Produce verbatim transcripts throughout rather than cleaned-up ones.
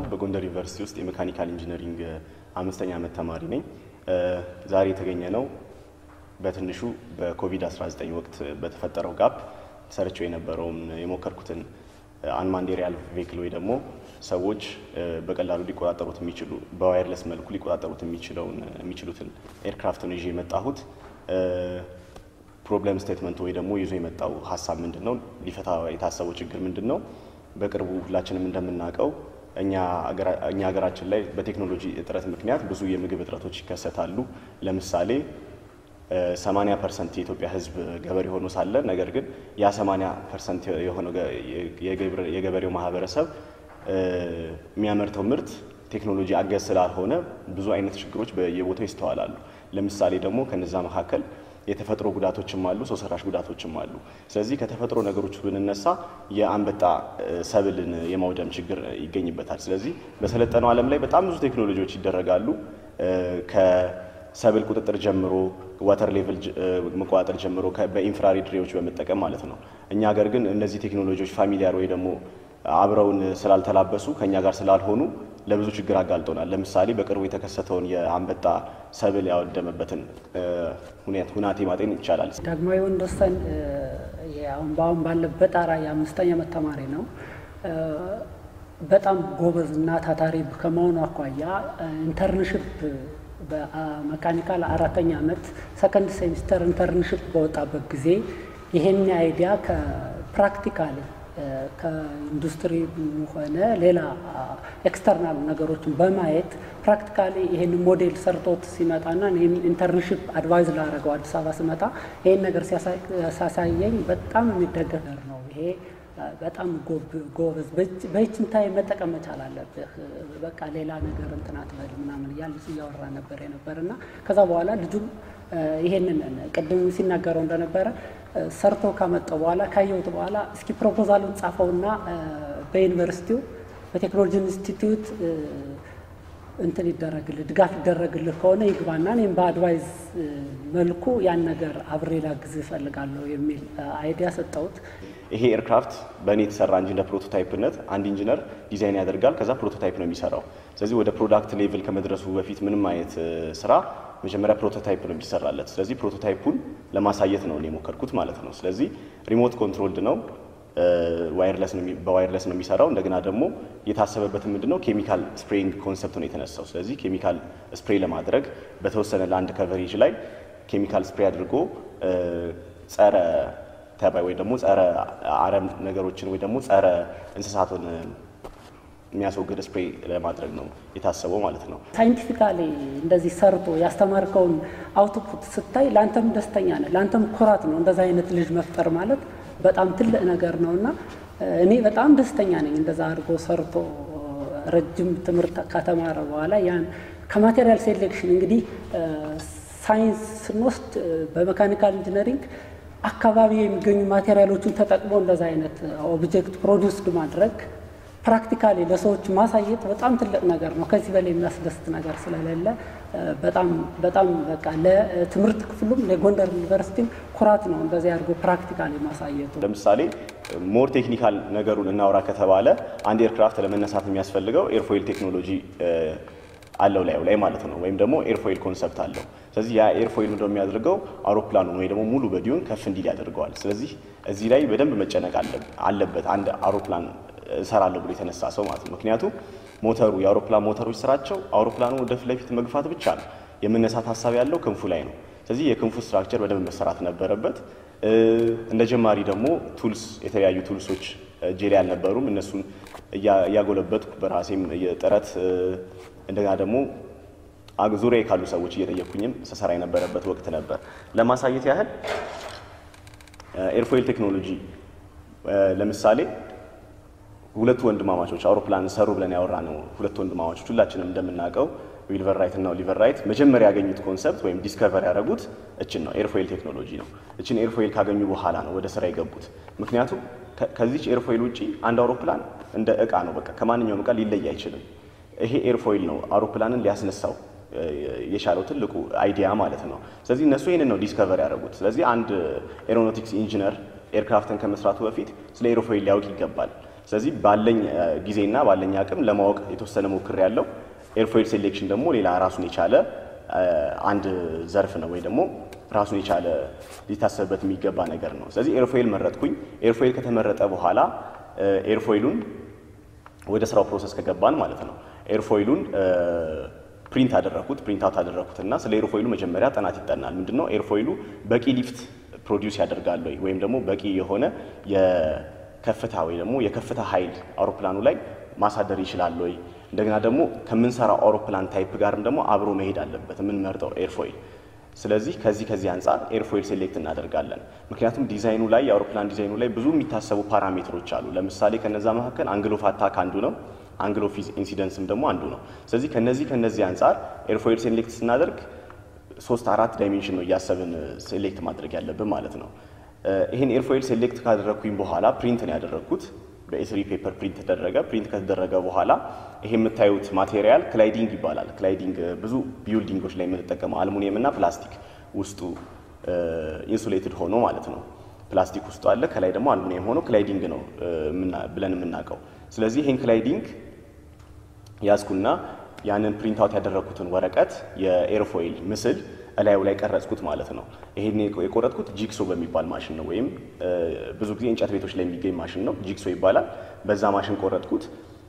በጎንደር ዩኒቨርሲቲ ውስጥ የሜካኒካል ኢንጂነሪንግ አምስተኛ ዓመት ተማሪ ነኝ። ዛሬ የተገኘ ነው በትንሹ በኮቪድ አስራ ዘጠኝ ወቅት በተፈጠረው ጋፕ ሰርቼው የነበረውን የሞከርኩትን አንማንድ ኤሪያል ቬሂክል ወይ ደግሞ ሰዎች በቀላሉ ሊቆጣጠሩት የሚችሉ በዋየርለስ መልኩ ሊቆጣጠሩት የሚችለውን የሚችሉትን ኤርክራፍት ነው ይዤ የመጣሁት። ፕሮብለም ስቴትመንት ወይ ደግሞ ይዞ የመጣው ሐሳብ ምንድነው? ሊፈታ የታሰበው ችግር ምንድነው? በቅርቡ ሁላችንም እንደምናውቀው እኛ እኛ ሀገራችን ላይ በቴክኖሎጂ እጥረት ምክንያት ብዙ የምግብ እጥረቶች ይከሰታሉ። ለምሳሌ ሰማንያ ፐርሰንት የኢትዮጵያ ሕዝብ ገበሬ ሆኖ ሳለ ነገር ግን ያ ሰማንያ ፐርሰንት የሆነው የገበሬው ማህበረሰብ የሚያመርተው ምርት ቴክኖሎጂ አገዝ ስላልሆነ ብዙ አይነት ችግሮች በየቦታው ይስተዋላሉ። ለምሳሌ ደግሞ ከነዛ መካከል የተፈጥሮ ጉዳቶችም አሉ፣ ሰው ሰራሽ ጉዳቶችም አሉ። ስለዚህ ከተፈጥሮ ነገሮች ብንነሳ የአንበጣ ሰብልን የማውደም ችግር ይገኝበታል። ስለዚህ በሰለጠነው ዓለም ላይ በጣም ብዙ ቴክኖሎጂዎች ይደረጋሉ ከሰብል ቁጥጥር ጀምሮ ዋተር ሌቭል መቆጣጠር ጀምሮ በኢንፍራሬድ ሬዎች በመጠቀም ማለት ነው። እኛ ሀገር ግን እነዚህ ቴክኖሎጂዎች ፋሚሊያር ወይ ደግሞ አብረውን ስላልተላበሱ ከኛ ጋር ስላልሆኑ ለብዙ ችግር አጋልጦናል። ለምሳሌ በቅርቡ የተከሰተውን የአንበጣ ሰብል ያወደመበትን ሁኔታ ሁናቴ ማጤን ይቻላል። ዳግማዊ ወንደሰን ያውን ባውን ባለበት ጣራ የአምስተኛ ዓመት ተማሪ ነው። በጣም ጎበዝና ታታሪ ከመሆኑ አኳያ ኢንተርንሺፕ በመካኒካል አራተኛ ዓመት ሰከንድ ሴሚስተር ኢንተርንሺፕ በወጣበት ጊዜ ይሄን አይዲያ ከፕራክቲካሊ ከኢንዱስትሪ ሆነ ሌላ ኤክስተርናል ነገሮችን በማየት ፕራክቲካሊ ይሄን ሞዴል ሰርቶት ሲመጣና እኔም ኢንተርንሺፕ አድቫይዝ ላደረገው አዲስ አበባ ሲመጣ ይሄን ነገር ሲያሳየኝ በጣም የሚደገፍ ነው። ይሄ በጣም ጎበዝ በእችንታይ መጠቀም መቻል አለብህ፣ በቃ ሌላ ነገር እንትና አትበል ምናምን እያልን ሲያወራ ነበር የነበርና ከዛ በኋላ ልጁም ይሄንን ቅድም ሲናገረው እንደነበረ ሰርቶ ካመጣው በኋላ ካየሁት በኋላ እስኪ ፕሮፖዛሉን ጻፈውና በዩኒቨርሲቲው በቴክኖሎጂ ኢንስቲትዩት እንትን ይደረግልህ ድጋፍ ይደረግልህ ከሆነ ይግባና እኔም በአድቫይዝ መልኩ ያን ነገር አብሬ ላግዝ እፈልጋለሁ የሚል አይዲያ ሰጠሁት። ይሄ ኤርክራፍት በእኔ የተሰራ እንጂ እንደ ፕሮቶታይፕነት አንድ ኢንጂነር ዲዛይን ያደርጋል፣ ከዛ ፕሮቶታይፕ ነው የሚሰራው። ስለዚህ ወደ ፕሮዳክት ሌቭል ከመድረሱ በፊት ምንም አይነት ስራ መጀመሪያ ፕሮቶታይፕ ነው የሚሰራለት። ስለዚህ ፕሮቶታይፑን ለማሳየት ነው እኔ የሞከርኩት ማለት ነው። ስለዚህ ሪሞት ኮንትሮልድ ነው፣ ዋየርለስ ነው በዋየርለስ ነው የሚሰራው። እንደገና ደግሞ የታሰበበት ምንድነው ኬሚካል ስፕሬይንግ ኮንሰፕት ነው የተነሳው። ስለዚህ ኬሚካል ስፕሬይ ለማድረግ በተወሰነ ላንድ ከቨሬጅ ላይ ኬሚካል ስፕሬይ አድርጎ ጸረ ተባይ ወይ ደግሞ ጸረ አረም ነገሮችን ወይ ደግሞ ጸረ እንስሳቱን የሚያስወግድ ስፕሬይ ለማድረግ ነው የታሰበው ማለት ነው። ሳይንቲፊካሊ እንደዚህ ሰርቶ ያስተማርከውን አውትፑት ስታይ ላንተም ደስተኛ ነህ፣ ላንተም ኩራት ነው። እንደዛ አይነት ልጅ መፍጠር ማለት በጣም ትልቅ ነገር ነውና እኔ በጣም ደስተኛ ነኝ። እንደዛ አድርጎ ሰርቶ ረጅም ትምህርት ከተማረ በኋላ ያን ከማቴሪያል ሴሌክሽን እንግዲህ ሳይንስ ስንወስድ በሜካኒካል ኢንጂነሪንግ አካባቢ የሚገኙ ማቴሪያሎችን ተጠቅሞ እንደዛ አይነት ኦብጀክት ፕሮዲውስድ ማድረግ ፕራክቲካሊ ለሰዎች ማሳየት በጣም ትልቅ ነገር ነው። ከዚህ በላይ የሚያስደስት ነገር ስለሌለ በጣም በጣም በቃ ለትምህርት ክፍሉም ለጎንደር ዩኒቨርሲቲ ኩራት ነው እንደዚህ አድርጎ ፕራክቲካሊ ማሳየቱ። ለምሳሌ ሞር ቴክኒካል ነገሩን እናውራ ከተባለ አንድ ኤርክራፍት ለመነሳት የሚያስፈልገው ኤርፎይል ቴክኖሎጂ አለው ላይ ላይ ማለት ነው፣ ወይም ደግሞ ኤርፎይል ኮንሰፕት አለው። ስለዚህ ያ ኤርፎይል ምንድነው የሚያደርገው አውሮፕላኑን ወይ ደግሞ ሙሉ በዲዩን ከፍ እንዲል ያደርገዋል። ስለዚህ እዚህ ላይ በደንብ መጨነቅ አለበት አንድ አውሮፕላን እሰራለሁ ብሎ የተነሳ ሰው ማለት ነው። ምክንያቱም ሞተሩ የአውሮፕላን ሞተሮች ስራቸው አውሮፕላኑ ወደ ፊት ለፊት መግፋት ብቻ ነው፣ የመነሳት ሀሳብ ያለው ክንፉ ላይ ነው። ስለዚህ የክንፉ ስትራክቸር በደንብ መሰራት ነበረበት። እንደ ጀማሪ ደግሞ ቱልስ የተለያዩ ቱልሶች እጄ ላይ አልነበሩም። እነሱን እያጎለበትኩ በራሴም የጥረት እንደገና ደግሞ ዙሪያ ካሉ ሰዎች እየጠየኩኝም ሰሰራ የነበረበት ወቅት ነበር። ለማሳየት ያህል ኤርፎይል ቴክኖሎጂ ለምሳሌ ሁለት ወንድማማቾች አውሮፕላን ሰሩ ብለን ያወራነው ሁለት ወንድማማቾች ሁላችንም እንደምናውቀው ዊልቨር ራይት እና ኦሊቨር ራይት መጀመሪያ ያገኙት ኮንሰፕት ወይም ዲስከቨር ያደረጉት እችን ነው፣ ኤርፎይል ቴክኖሎጂ ነው። እችን ኤርፎይል ካገኙ በኋላ ነው ወደ ስራ የገቡት። ምክንያቱም ከዚህች ኤርፎይል ውጪ አንድ አውሮፕላን እንደ እቃ ነው፣ በቃ ከማንኛውም እቃ ሊለይ አይችልም። ይሄ ኤርፎይል ነው አውሮፕላንን ሊያስነሳው የቻለው ትልቁ አይዲያ ማለት ነው። ስለዚህ እነሱ ይሄንን ነው ዲስከቨር ያደረጉት። ስለዚህ አንድ ኤሮኖቲክስ ኢንጂነር ኤርክራፍትን ከመስራቱ በፊት ስለ ኤርፎይል ሊያውቅ ይገባል። ስለዚህ ባለኝ ጊዜና ባለኝ አቅም ለማወቅ የተወሰነ ሞክር ያለው ኤርፎይል ሴሌክሽን ደግሞ ሌላ ራሱን የቻለ አንድ ዘርፍ ነው ወይ ደግሞ ራሱን የቻለ ሊታሰብበት የሚገባ ነገር ነው። ስለዚህ ኤርፎይል መረጥኩኝ። ኤርፎይል ከተመረጠ በኋላ ኤርፎይሉን ወደ ስራው ፕሮሰስ ከገባን ማለት ነው ኤርፎይሉን ፕሪንት አደረኩት ፕሪንት አውት አደረኩትና ስለ ኤርፎይሉ መጀመሪያ ጥናት ይጠናል። ምንድነው ኤርፎይሉ በቂ ሊፍት ፕሮዲዩስ ያደርጋል ወይ ወይም ደግሞ በቂ የሆነ የከፍታ ወይ ደግሞ የከፍታ ኃይል አውሮፕላኑ ላይ ማሳደር ይችላል ወይ እንደገና ደግሞ ከምንሰራው አውሮፕላን ታይፕ ጋርም ደግሞ አብሮ መሄድ አለበት ምን መርጠው ኤርፎይል። ስለዚህ ከዚህ ከዚህ አንፃር ኤርፎይል ሴሌክት እናደርጋለን። ምክንያቱም ዲዛይኑ ላይ የአውሮፕላን ዲዛይኑ ላይ ብዙ የሚታሰቡ ፓራሜትሮች አሉ። ለምሳሌ ከነዛ መካከል አንግል ኦፍ አታክ አንዱ ነው፣ አንግል ኦፍ ኢንሲደንስም ደግሞ አንዱ ነው። ስለዚህ ከነዚህ ከነዚህ አንፃር ኤርፎይል ሴሌክት ስናደርግ ሶስት አራት ዳይሜንሽን ነው እያሰብን ሴሌክት ማድረግ ያለብን ማለት ነው። ይሄን ኤርፎይል ሴሌክት ካደረኩኝ በኋላ ፕሪንት ነው ያደረኩት። በኤስሪ ፔፐር ፕሪንት ተደረገ። ፕሪንት ከተደረገ በኋላ ይሄ የምታዩት ማቴሪያል ክላይዲንግ ይባላል። ክላይዲንግ ብዙ ቢልዲንጎች ላይ የምንጠቀመው አልሙኒየም እና ፕላስቲክ ውስጡ ኢንሱሌትድ ሆኖ ማለት ነው። ፕላስቲክ ውስጡ አለ፣ ከላይ ደግሞ አልሙኒየም ሆኖ ክላይዲንግ ነው ብለን የምናውቀው። ስለዚህ ይሄን ክላይዲንግ ያዝኩና ያንን ፕሪንት አውት ያደረኩትን ወረቀት የኤርፎይል ምስል እላዩ ላይ ቀረጽኩት ማለት ነው። ይሄን የቆረጥኩት ጂክሶ በሚባል ማሽን ነው ወይም ብዙ ጊዜ እንጨት ቤቶች ላይ የሚገኝ ማሽን ነው፣ ጂክሶ ይባላል። በዛ ማሽን ቆረጥኩት፣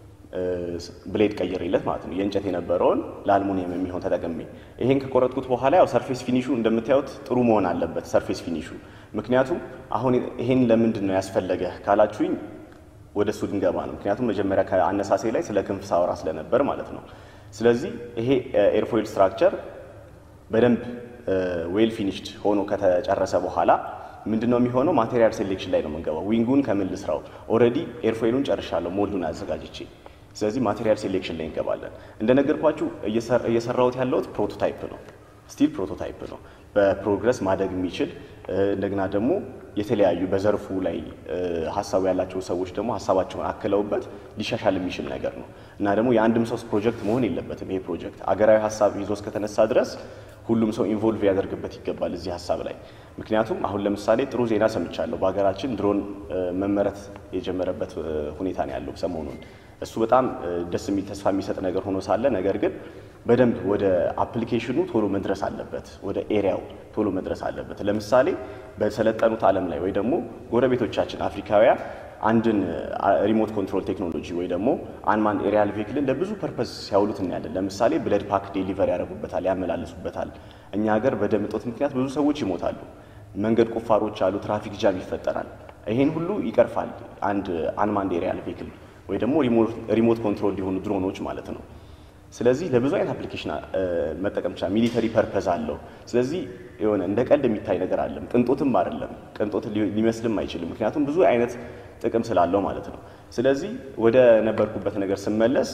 ብሌድ ቀይሬለት ማለት ነው። የእንጨት የነበረውን ለአልሙኒየም የሚሆን ተጠቅሜ ይሄን ከቆረጥኩት በኋላ ያው ሰርፌስ ፊኒሹ እንደምታዩት ጥሩ መሆን አለበት ሰርፌስ ፊኒሹ። ምክንያቱም አሁን ይሄን ለምንድን ነው ያስፈለገ ካላችሁኝ ወደ እሱ ድንገባ ነው። ምክንያቱም መጀመሪያ ከአነሳሴ ላይ ስለ ክንፍ ሳወራ ስለነበር ማለት ነው። ስለዚህ ይሄ ኤርፎይል ስትራክቸር በደንብ ዌል ፊኒሽድ ሆኖ ከተጨረሰ በኋላ ምንድነው የሚሆነው ማቴሪያል ሴሌክሽን ላይ ነው የምንገባው። ዊንጉን ከምን ልስራው ኦሬዲ ኤርፎይሉን ጨርሻለሁ ሞልዱን አዘጋጅቼ። ስለዚህ ማቴሪያል ሴሌክሽን ላይ እንገባለን። እንደነገርኳችሁ እየሰራሁት ያለሁት ፕሮቶታይፕ ነው፣ ስቲል ፕሮቶታይፕ ነው። በፕሮግረስ ማደግ የሚችል እንደገና ደግሞ የተለያዩ በዘርፉ ላይ ሐሳብ ያላቸው ሰዎች ደግሞ ሐሳባቸውን አክለውበት ሊሻሻል የሚችል ነገር ነው እና ደግሞ የአንድም ሰው ፕሮጀክት መሆን የለበትም። ይሄ ፕሮጀክት አገራዊ ሐሳብ ይዞ እስከተነሳ ድረስ ሁሉም ሰው ኢንቮልቭ ያደርግበት ይገባል እዚህ ሐሳብ ላይ። ምክንያቱም አሁን ለምሳሌ ጥሩ ዜና ሰምቻለሁ። በአገራችን ድሮን መመረት የጀመረበት ሁኔታ ነው ያለው ሰሞኑን። እሱ በጣም ደስ የሚል ተስፋ የሚሰጥ ነገር ሆኖ ሳለ ነገር ግን በደንብ ወደ አፕሊኬሽኑ ቶሎ መድረስ አለበት፣ ወደ ኤሪያው ቶሎ መድረስ አለበት። ለምሳሌ በሰለጠኑት ዓለም ላይ ወይ ደግሞ ጎረቤቶቻችን አፍሪካውያን አንድን ሪሞት ኮንትሮል ቴክኖሎጂ ወይ ደግሞ አንማን ኤሪያል ቬሂክልን ለብዙ ፐርፐስ ሲያውሉት እናያለን። ለምሳሌ ብለድ ፓክ ዴሊቨሪ ያደርጉበታል፣ ያመላልሱበታል። እኛ ሀገር በደም እጦት ምክንያት ብዙ ሰዎች ይሞታሉ፣ መንገድ ቁፋሮች አሉ፣ ትራፊክ ጃም ይፈጠራል። ይሄን ሁሉ ይቀርፋል አንድ አንማን ኤሪያል ቬሂክል ወይ ደግሞ ሪሞት ኮንትሮል ሊሆኑ ድሮኖች ማለት ነው። ስለዚህ ለብዙ አይነት አፕሊኬሽን መጠቀም ይችላል። ሚሊተሪ ፐርፐዝ አለው። ስለዚህ የሆነ እንደ ቀልድ የሚታይ ነገር አይደለም፣ ቅንጦትም አይደለም፣ ቅንጦት ሊመስልም አይችልም። ምክንያቱም ብዙ አይነት ጥቅም ስላለው ማለት ነው። ስለዚህ ወደ ነበርኩበት ነገር ስመለስ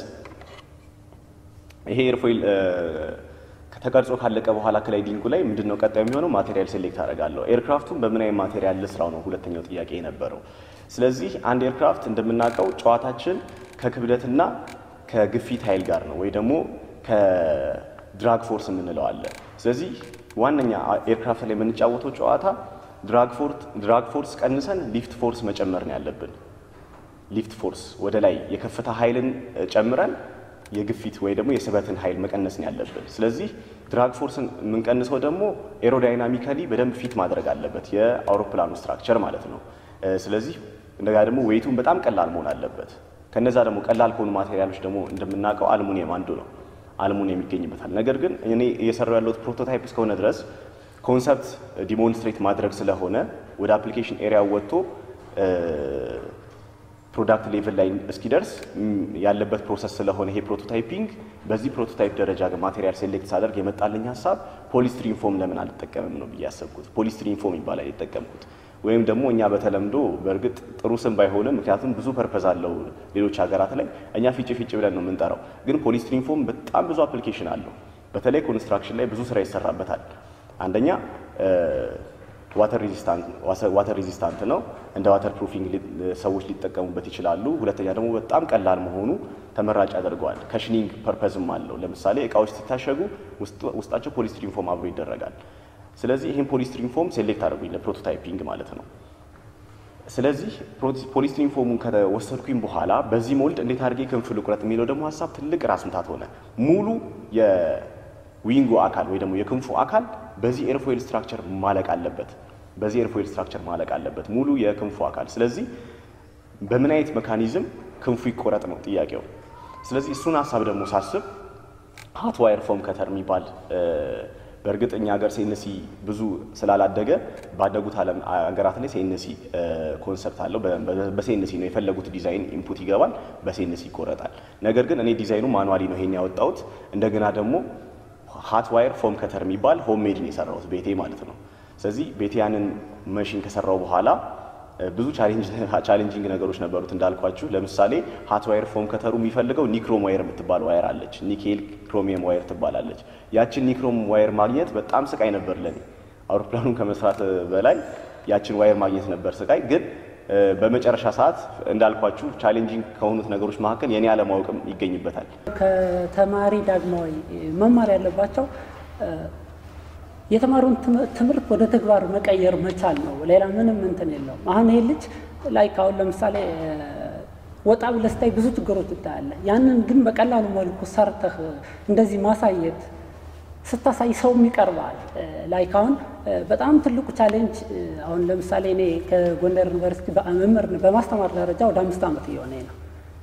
ይሄ ኤርፎይል ከተቀርጾ ካለቀ በኋላ ክላይዲንጉ ላይ ምንድነው ቀጣዩ የሚሆነው ማቴሪያል ሴሌክት አደርጋለሁ። ኤርክራፍቱን በምን አይነት ማቴሪያል ልስራው ነው ሁለተኛው ጥያቄ የነበረው። ስለዚህ አንድ ኤርክራፍት እንደምናውቀው ጨዋታችን ከክብደትና ከግፊት ኃይል ጋር ነው ወይ ደግሞ ከድራግ ፎርስ የምንለው አለ። ስለዚህ ዋነኛ ኤርክራፍት ላይ የምንጫወተው ጨዋታ ድራግ ፎርስ ድራግ ፎርስ ቀንሰን ሊፍት ፎርስ መጨመር ነው ያለብን። ሊፍት ፎርስ ወደ ላይ የከፍታ ኃይልን ጨምረን የግፊት ወይ ደግሞ የስበትን ኃይል መቀነስ ነው ያለብን። ስለዚህ ድራግ ፎርስን የምንቀንሰው ደግሞ ኤሮዳይናሚካሊ በደንብ ፊት ማድረግ አለበት የአውሮፕላኑ ስትራክቸር ማለት ነው። ስለዚህ እንደጋ ደግሞ ዌይቱን በጣም ቀላል መሆን አለበት። ከነዛ ደግሞ ቀላል ከሆኑ ማቴሪያሎች ደግሞ እንደምናውቀው አልሙኒየም አንዱ ነው። አልሙኒየም ይገኝበታል። ነገር ግን እኔ እየሰራው ያለሁት ፕሮቶታይፕ እስከሆነ ድረስ ኮንሰፕት ዲሞንስትሬት ማድረግ ስለሆነ ወደ አፕሊኬሽን ኤሪያ ወጥቶ ፕሮዳክት ሌቭል ላይ እስኪደርስ ያለበት ፕሮሰስ ስለሆነ ይሄ ፕሮቶታይፒንግ በዚህ ፕሮቶታይፕ ደረጃ ግን ማቴሪያል ሴሌክት ሳደርግ የመጣልኝ ሐሳብ ፖሊስትሪን ፎም ለምን አልተጠቀምም ነው ብዬ ያሰብኩት። ፖሊስትሪን ፎም ይባላል የተጠቀምኩት ወይም ደግሞ እኛ በተለምዶ በእርግጥ ጥሩ ስም ባይሆንም ምክንያቱም ብዙ ፐርፐዝ አለው ሌሎች ሀገራት ላይ እኛ ፊጭ ፊጭ ብለን ነው የምንጠራው። ግን ፖሊስትሪን ፎም በጣም ብዙ አፕሊኬሽን አለው። በተለይ ኮንስትራክሽን ላይ ብዙ ስራ ይሰራበታል። አንደኛ ዋተር ሬዚስታንት ዋተር ሬዚስታንት ነው፣ እንደ ዋተር ፕሩፊንግ ሰዎች ሊጠቀሙበት ይችላሉ። ሁለተኛ ደግሞ በጣም ቀላል መሆኑ ተመራጭ ያደርገዋል። ከሽኒንግ ፐርፐዝም አለው። ለምሳሌ እቃዎች ሲታሸጉ ውስጣቸው ፖሊስትሪን ፎም አብሮ ይደረጋል። ስለዚህ ይሄን ፖሊስትሪን ፎም ሴሌክት አድርጉኝ ለፕሮቶታይፒንግ ማለት ነው። ስለዚህ ፖሊስትሪን ፎሙን ከተወሰድኩኝ በኋላ በዚህ ሞልድ እንዴት አድርጌ ክንፍ ልቁረጥ የሚለው ደግሞ ሐሳብ ትልቅ ራስ ምታት ሆነ። ሙሉ የዊንጉ አካል ወይ ደግሞ የክንፉ አካል በዚህ ኤርፎይል ስትራክቸር ማለቅ አለበት። በዚህ ኤርፎይል ስትራክቸር ማለቅ አለበት ሙሉ የክንፉ አካል። ስለዚህ በምን አይነት ሜካኒዝም ክንፉ ይቆረጥ ነው ጥያቄው። ስለዚህ እሱን ሐሳብ ደግሞ ሳስብ ሃት ዋየር ፎም ከተር የሚባል በእርግጠኛ ሀገር ሲኤንሲ ብዙ ስላላደገ ባደጉት ዓለም ሀገራት ላይ ሲኤንሲ ኮንሰፕት አለው። በሲኤንሲ ነው የፈለጉት ዲዛይን ኢንፑት ይገባል፣ በሲኤንሲ ይቆረጣል። ነገር ግን እኔ ዲዛይኑ ማኑዋሊ ነው ይሄን ያወጣሁት። እንደገና ደግሞ ሃት ዋየር ፎም ከተር የሚባል ሆም ሜድ ነው የሰራሁት ቤቴ ማለት ነው። ስለዚህ ቤቴ ያንን ማሽን ከሰራው በኋላ ብዙ ቻሌንጅ ቻሌንጂንግ ነገሮች ነበሩት እንዳልኳችሁ። ለምሳሌ ሃት ዋየር ፎም ከተሩ የሚፈልገው ኒክሮም ዋየር የምትባል ዋየር አለች፣ ኒኬል ክሮሚየም ዋየር ትባላለች። ያችን ኒክሮም ዋየር ማግኘት በጣም ስቃይ ነበር ለኔ። አውሮፕላኑን ከመስራት በላይ ያችን ዋየር ማግኘት ነበር ስቃይ። ግን በመጨረሻ ሰዓት እንዳልኳችሁ ቻሌንጂንግ ከሆኑት ነገሮች መካከል የኔ አለማወቅም ይገኝበታል። ከተማሪ ዳግማዊ መማር ያለባቸው የተማሩን ትምህርት ወደ ተግባር መቀየር መቻል ነው። ሌላ ምንም እንትን የለውም። አሁን ይሄ ልጅ ላይ ካው ለምሳሌ ወጣ ብለህ ስታይ ብዙ ችግሮች ታያለህ። ያንን ግን በቀላሉ መልኩ ሰርተህ እንደዚህ ማሳየት ስታሳይ ሰውም ይቀርባል። ላይ ካውን በጣም ትልቁ ቻሌንጅ አሁን ለምሳሌ እኔ ከጎንደር ዩኒቨርሲቲ በመምህር በማስተማር ደረጃ ወደ አምስት ዓመት እየሆነኝ ነው።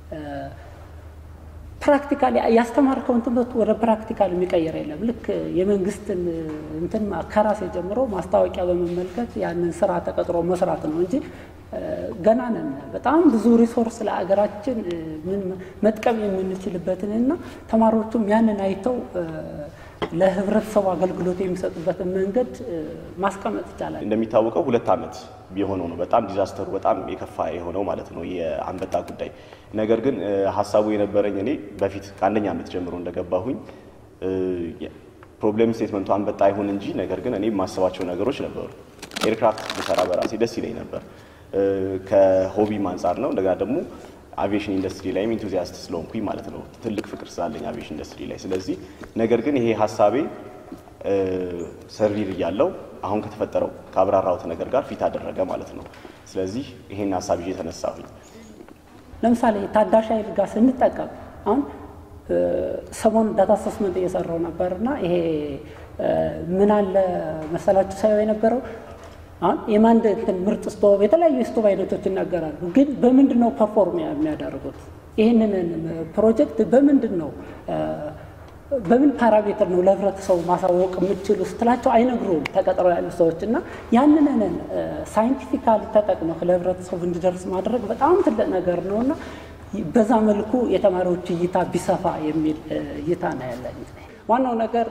ፕራክቲካሊ ያስተማርከውን ትምህርት ወደ ፕራክቲካል የሚቀየር የለም። ልክ የመንግስትን እንትን ከራሴ ጀምሮ ማስታወቂያ በመመልከት ያንን ስራ ተቀጥሮ መስራት ነው እንጂ ገና ነን። በጣም ብዙ ሪሶርስ ለአገራችን ምን መጥቀም የምንችልበትንና ተማሪዎቹም ያንን አይተው ለህብረተሰቡ አገልግሎት የሚሰጡበትን መንገድ ማስቀመጥ ይቻላል። እንደሚታወቀው ሁለት ዓመት ቢሆነው ነው በጣም ዲዛስተሩ በጣም የከፋ የሆነው ማለት ነው የአንበጣ ጉዳይ። ነገር ግን ሐሳቡ የነበረኝ እኔ በፊት ከአንደኛ ዓመት ጀምሮ እንደገባሁኝ ፕሮብሌም ስቴትመንቱ አንበጣ አይሆን እንጂ ነገር ግን እኔ የማስባቸው ነገሮች ነበሩ። ኤርክራፍት ብሰራ በራሴ ደስ ይለኝ ነበር። ከሆቢም አንጻር ነው። እንደገና ደግሞ አቪዬሽን ኢንዱስትሪ ላይ ኢንቱዚያስት ስለሆንኩኝ ማለት ነው። ትልቅ ፍቅር ስላለኝ አቪዬሽን ኢንዱስትሪ ላይ። ስለዚህ ነገር ግን ይሄ ሐሳቤ ሰርቪር እያለው አሁን ከተፈጠረው ካብራራውት ነገር ጋር ፊት አደረገ ማለት ነው። ስለዚህ ይሄን ሐሳብ ይዤ ተነሳሁኝ። ለምሳሌ ታዳሽ ኃይል ጋር ስንጠቀም አሁን ሰሞኑን ዳታ አሰስመንት እየሰራው ነበርና ይሄ ምን አለ መሰላችሁ ሳይው የነበረው አሁን የማንድ እንትን ምርጥ ስቶቭ የተለያዩ ስቶቭ አይነቶች ይናገራሉ። ግን በምንድነው ፐርፎርም የሚያደርጉት? ይሄንን ፕሮጀክት በምንድነው በምን ፓራሜትር ነው ለህብረተሰቡ ማሳወቅ የምትችሉ ስትላቸው አይነግሩም ተቀጥረው ያሉ ሰዎችና ያንንን ሳይንቲፊካሊ ተጠቅመው ለህብረተሰቡ እንዲደርስ ማድረግ በጣም ትልቅ ነገር ነውና በዛ መልኩ የተማሪዎች እይታ ቢሰፋ የሚል እይታ ነው ያለኝ። ዋናው ነገር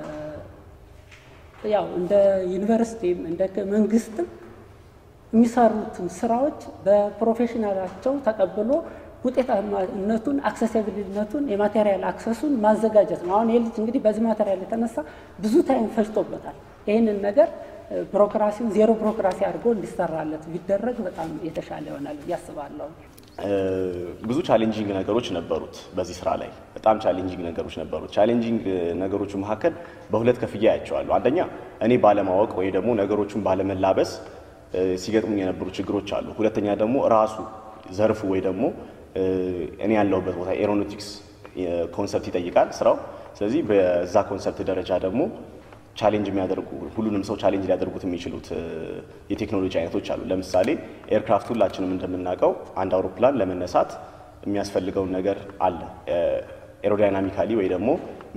ያው እንደ ዩኒቨርሲቲም እንደ መንግስትም የሚሰሩት ስራዎች በፕሮፌሽናላቸው ተቀብሎ ውጤታማነቱን አክሰሲቢሊቲነቱን የማቴሪያል አክሰሱን ማዘጋጀት ነው። አሁን የልጅ እንግዲህ በዚህ ማቴሪያል የተነሳ ብዙ ታይም ፈጅቶበታል። ይሄንን ነገር ቢሮክራሲውን ዜሮ ቢሮክራሲ አድርጎ እንዲሰራለት ቢደረግ በጣም የተሻለ ይሆናል ያስባለሁ። ብዙ ቻሌንጂንግ ነገሮች ነበሩት በዚህ ስራ ላይ በጣም ቻሌንጂንግ ነገሮች ነበሩት። ቻሌንጂንግ ነገሮቹ መካከል በሁለት ከፍያ ያያቸዋለሁ። አንደኛ እኔ ባለማወቅ ወይ ደግሞ ነገሮቹን ባለመላበስ ሲገጥሙ የነበሩ ችግሮች አሉ። ሁለተኛ ደግሞ ራሱ ዘርፉ ወይ ደግሞ እኔ ያለሁበት ቦታ ኤሮኖቲክስ ኮንሰፕት ይጠይቃል ስራው። ስለዚህ በዛ ኮንሰፕት ደረጃ ደግሞ ቻሌንጅ የሚያደርጉ ሁሉንም ሰው ቻሌንጅ ሊያደርጉት የሚችሉት የቴክኖሎጂ አይነቶች አሉ። ለምሳሌ ኤርክራፍት ሁላችንም እንደምናውቀው አንድ አውሮፕላን ለመነሳት የሚያስፈልገውን ነገር አለ ኤሮዳይናሚካሊ ወይ ደግሞ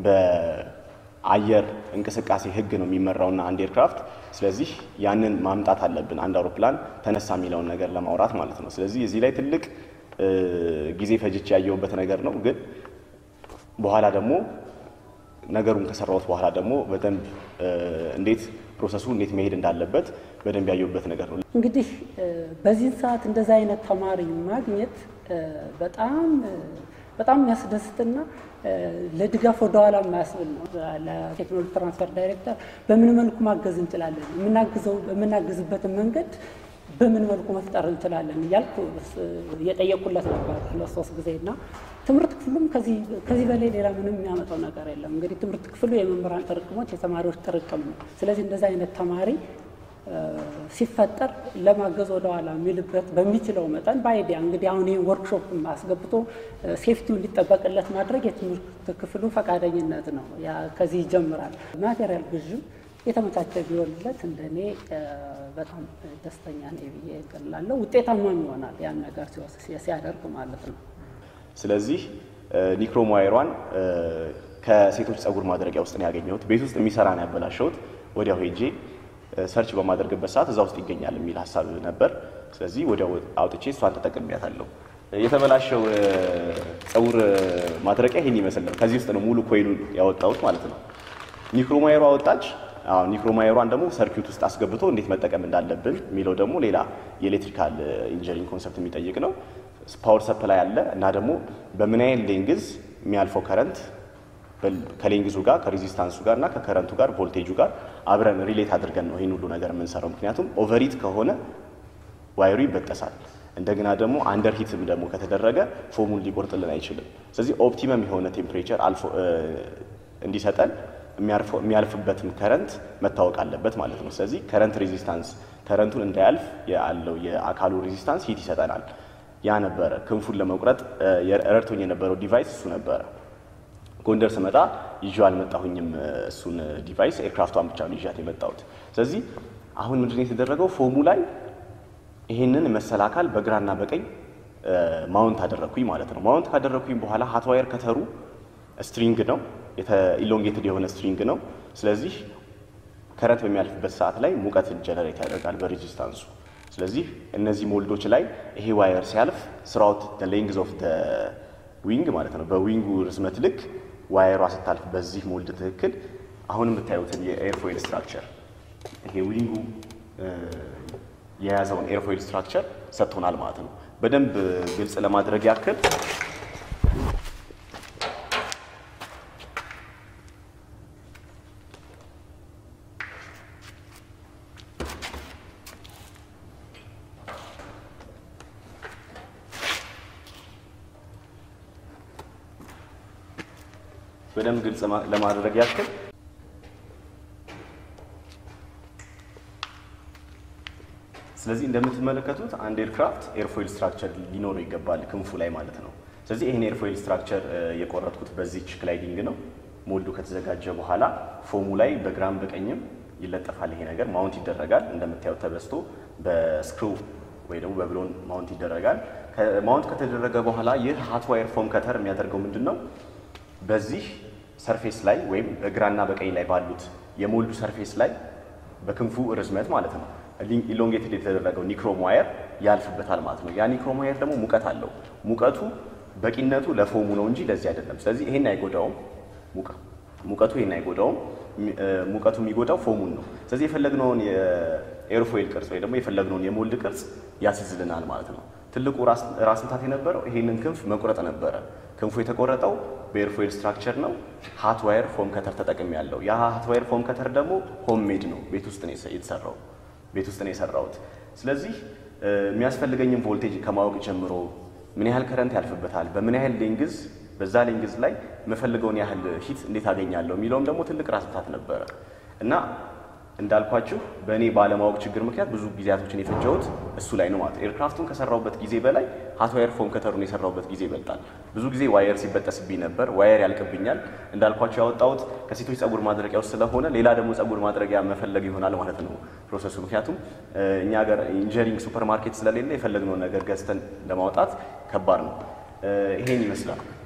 በአየር እንቅስቃሴ ህግ ነው የሚመራውና አንድ ኤርክራፍት። ስለዚህ ያንን ማምጣት አለብን አንድ አውሮፕላን ተነሳ የሚለውን ነገር ለማውራት ማለት ነው። ስለዚህ እዚህ ላይ ትልቅ ጊዜ ፈጅቼ ያየሁበት ነገር ነው። ግን በኋላ ደግሞ ነገሩን ከሰራሁት በኋላ ደግሞ በደንብ እንዴት ፕሮሰሱ እንዴት መሄድ እንዳለበት በደንብ ያየሁበት ነገር ነው። እንግዲህ በዚህ ሰዓት እንደዛ አይነት ተማሪ ማግኘት በጣም በጣም የሚያስደስትና ለድጋፍ ወደ ኋላ የማያስብል ነው። ለቴክኖሎጂ ትራንስፈር ዳይሬክተር በምን መልኩ ማገዝ እንችላለን፣ የምናግዘው የምናግዝበትን መንገድ በምን መልኩ መፍጠር እንችላለን እያልኩ እየጠየቁለት ነበር ለሶስት ጊዜና ትምህርት ክፍሉም ከዚህ ከዚህ በላይ ሌላ ምንም የሚያመጣው ነገር የለም። እንግዲህ ትምህርት ክፍሉ የመምህራን ጥርቅሞች የተማሪዎች ጥርቅም ነው። ስለዚህ እንደዛ አይነት ተማሪ ሲፈጠር ለማገዝ ወደ ኋላ የሚልበት በሚችለው መጠን ባይዲያ እንግዲህ አሁን ይሄን ወርክሾፕ ማስገብቶ ሴፍቲው ሊጠበቅለት ማድረግ የትምህርት ክፍሉ ፈቃደኝነት ነው። ያ ከዚህ ይጀምራል። ማቴሪያል ግዥም የተመቻቸ ቢሆንለት እንደኔ በጣም ደስተኛ ነኝ ብዬ እላለሁ። ውጤታማም ይሆናል ያን ነገር ሲያደርግ ማለት ነው። ስለዚህ ኒክሮም ዋየሯን ከሴቶች ጸጉር ማድረቂያ ውስጥ ነው ያገኘሁት። ቤት ውስጥ የሚሰራ ነው ያበላሸሁት። ወዲያው ሄጄ ሰርች በማድረግበት ሰዓት እዛ ውስጥ ይገኛል የሚል ሐሳብ ነበር። ስለዚህ ወዲያው አውጥቼ እሷን ተጠቅሜያታለሁ። የተበላሸው ጸጉር ማድረቂያ ይሄን ይመስላል። ከዚህ ውስጥ ነው ሙሉ ኮይሉን ያወጣሁት ማለት ነው። ኒክሮም ዋየሯ ወጣች። አሁን ኒክሮም ዋየሯን ደግሞ ሰርኪዩት ውስጥ አስገብቶ እንዴት መጠቀም እንዳለብን የሚለው ደግሞ ሌላ የኤሌክትሪካል ኢንጂነሪንግ ኮንሰፕት የሚጠይቅ ነው። ፓወር ሰፕላይ አለ እና ደግሞ በምን አይነት ሌንግዝ የሚያልፈው ከረንት ከሌንግዙ ጋር ከሬዚስታንሱ ጋር እና ከከረንቱ ጋር ቮልቴጁ ጋር አብረን ሪሌት አድርገን ነው ይሄን ሁሉ ነገር የምንሰራው። ምክንያቱም ኦቨርሂት ከሆነ ዋየሩ ይበጠሳል። እንደገና ደግሞ አንደር ሂትም ደግሞ ከተደረገ ፎሙን ሊቆርጥልን አይችልም። ስለዚህ ኦፕቲመም የሆነ ቴምፕሬቸር አልፎ እንዲሰጠን የሚያልፍበትን ከረንት መታወቅ አለበት ማለት ነው። ስለዚህ ከረንት ሬዚስታንስ ከረንቱን እንዳያልፍ ያለው የአካሉ ሬዚስታንስ ሂት ይሰጠናል። ያ ነበረ ክንፉን ለመቁረጥ ረድቶኝ የነበረው ዲቫይስ እሱ ነበረ። ጎንደር ስመጣ ይዤው አልመጣሁኝም እሱን ዲቫይስ፣ ኤርክራፍቷን ብቻ ነው ይዣት የመጣሁት። ስለዚህ አሁን ምንድነው የተደረገው? ፎሙ ላይ ይሄንን መሰል አካል በግራና በቀኝ ማውንት አደረኩኝ ማለት ነው። ማውንት ካደረኩኝ በኋላ ሃት ዋየር ከተሩ ስትሪንግ ነው፣ ኢሎንጌትድ የሆነ ስትሪንግ ነው። ስለዚህ ከረንት በሚያልፍበት ሰዓት ላይ ሙቀት ጀነሬት ያደርጋል በሬዚስታንሱ። ስለዚህ እነዚህ ሞልዶች ላይ ይሄ ዋየር ሲያልፍ ስራውት the length of the wing ማለት ነው፣ በዊንጉ ርዝመት ልክ ዋየሯ ስታልፍ በዚህ ሞልድ ትክክል አሁን የምታዩትን የኤርፎይል ስትራክቸር ይሄ ዊንጉ የያዘውን ኤርፎይል ስትራክቸር ሰጥቶናል ማለት ነው። በደንብ ግልጽ ለማድረግ ያክል በደንብ ግልጽ ለማድረግ ያክል ስለዚህ እንደምትመለከቱት አንድ ኤርክራፍት ኤርፎይል ስትራክቸር ሊኖረው ይገባል ክንፉ ላይ ማለት ነው። ስለዚህ ይሄን ኤርፎይል ስትራክቸር የቆረጥኩት በዚህ ክላይዲንግ ነው። ሞልዱ ከተዘጋጀ በኋላ ፎሙ ላይ በግራም በቀኝም ይለጠፋል። ይሄ ነገር ማውንት ይደረጋል። እንደምታዩት ተበስቶ በስክሩ ወይ ደግሞ በብሎን ማውንት ይደረጋል። ማውንት ከተደረገ በኋላ ይህ ሃት ዋየር ፎም ከተር የሚያደርገው ምንድነው? በዚህ ሰርፌስ ላይ ወይም በግራና በቀኝ ላይ ባሉት የሞልዱ ሰርፌስ ላይ በክንፉ ርዝመት ማለት ነው ኢሎንጌትድ የተደረገው ኒክሮም ዋየር ያልፍበታል ማለት ነው። ያ ኒክሮም ዋየር ደግሞ ሙቀት አለው። ሙቀቱ በቂነቱ ለፎሙ ነው እንጂ ለዚህ አይደለም። ስለዚህ ይሄን አይጎዳውም። ሙቀቱ ይሄን አይጎዳውም። ሙቀቱ የሚጎዳው ፎሙን ነው። ስለዚህ የፈለግነውን የኤርፎይል ቅርጽ ወይ ደግሞ የፈለግነውን የሞልድ ቅርጽ ያስይዝልናል ማለት ነው። ትልቁ ራስ ምታት የነበረው ይሄንን ክንፍ መቁረጥ ነበረ። ክንፉ የተቆረጠው በኤርፎይል ስትራክቸር ነው። ሃት ዋየር ፎም ከተር ተጠቅሜ ያለው ያ ሃት ዋየር ፎም ከተር ደግሞ ሆም ሜድ ነው፣ ቤት ውስጥ ነው የተሰራው ቤት ውስጥ ነው የሰራሁት። ስለዚህ የሚያስፈልገኝን ቮልቴጅ ከማወቅ ጀምሮ ምን ያህል ከረንት ያልፍበታል፣ በምን ያህል ሌንግዝ፣ በዛ ሌንግዝ ላይ መፈልገውን ያህል ሂት እንዴት አገኛለሁ የሚለውም ደግሞ ትልቅ ራስ ምታት ነበረ እና እንዳልኳችሁ በእኔ ባለማወቅ ችግር ምክንያት ብዙ ጊዜያቶችን የፈጀሁት እሱ ላይ ነው ማለት። ኤርክራፍቱን ከሰራሁበት ጊዜ በላይ ሃት ዋየር ፎም ከተሩን የሰራሁበት ጊዜ ይበልጣል። ብዙ ጊዜ ዋየር ሲበጠስብኝ ነበር፣ ዋየር ያልቅብኛል። እንዳልኳችሁ ያወጣሁት ከሴቶች ጸጉር ማድረቂያ ውስጥ ስለሆነ ሌላ ደግሞ ጸጉር ማድረቂያ መፈለግ ይሆናል ማለት ነው ፕሮሰሱ። ምክንያቱም እኛ ሀገር ኢንጂነሪንግ ሱፐር ማርኬት ስለሌለ የፈለግነውን ነገር ገዝተን ለማውጣት ከባድ ነው። ይሄን ይመስላል።